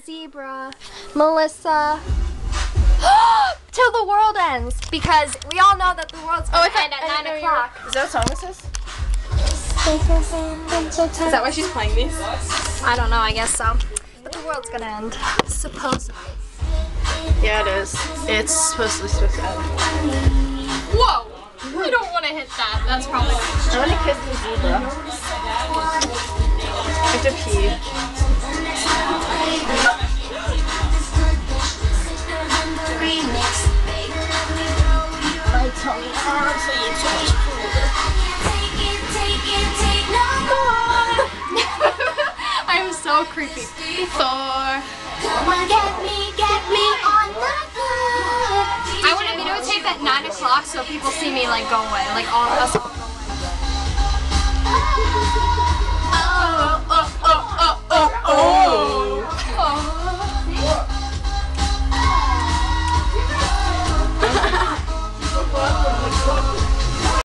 Zebra, Melissa. Till the world ends, because we all know that the world's going to end at 9 o'clock. Is that a song this is? Is that why she's playing these? I don't know, I guess so. But the world's going to end, supposedly. Yeah, it is. It's supposed to end. Whoa! We don't want to hit that. That's probably I want to kiss the zebra. I have to pee. My tummy hurts, I eat too much food. I am so creepy. Thor. Get me on the floor. I want to videotape at 9 o'clock so people see me like go away, like all us all go away. Oh.